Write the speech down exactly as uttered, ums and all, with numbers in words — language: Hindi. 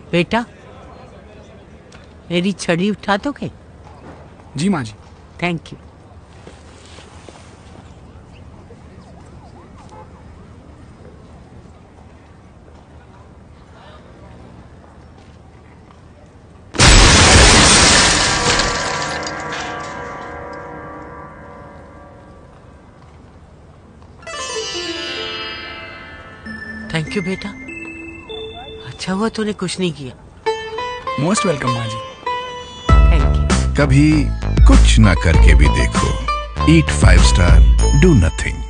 बेटा, मेरी छड़ी उठा दोगे? जी माँ जी। Thank you. थैंक यू बेटा, अच्छा हुआ तूने कुछ नहीं किया। मोस्ट वेलकम माँ जी। Thank you. कभी कुछ ना करके भी देखो। Eat five star, do nothing.